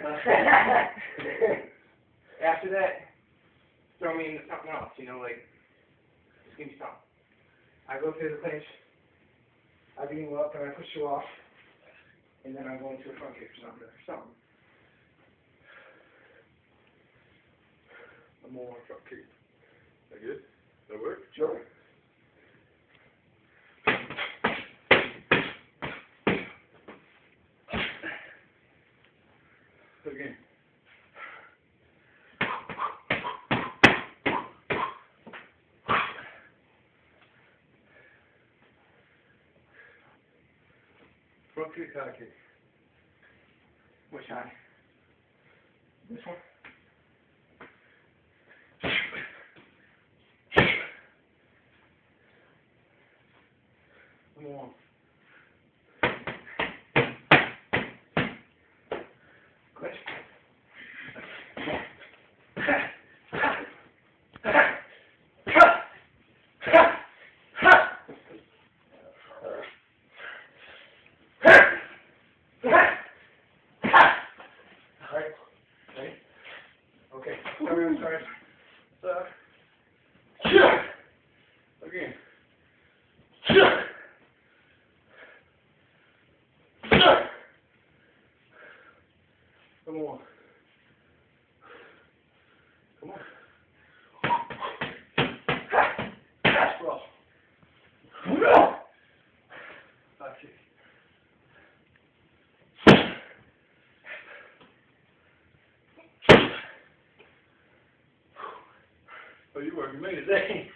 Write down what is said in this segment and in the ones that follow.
After that, throw me into something else, you know, like, just give me something. I go through the clinch, I beat you up, and I push you off, and then I go into a front kick or something. I'm more on front kick. That good? That work? Sure. Again. Front kick, high kick. Which eye? This one? Come on. Clinch. Okay. Sorry. Again. Come on. Come on. Cross. Back kick. Oh, you working me today.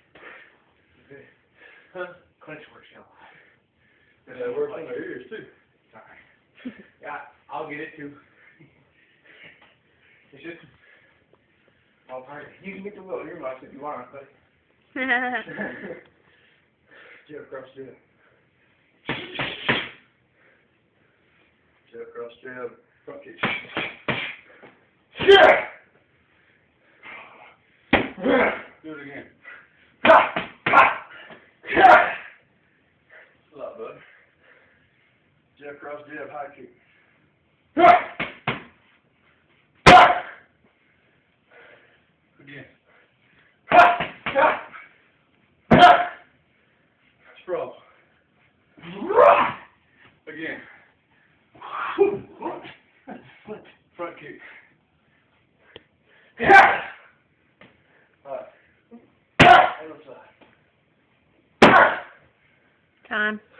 Huh? Clinch works a lot. Yeah, it works on their ears too. Sorry. Yeah, I'll get it too. It's just all part. You can get the little earmuffs if you want, but. Jab cross jab. Jab cross jab. Front kick. Do it again. A lot, bud. Jab cross jab high kick. Again. Sprawl. Again. Front kick. Alright. Other side. Time.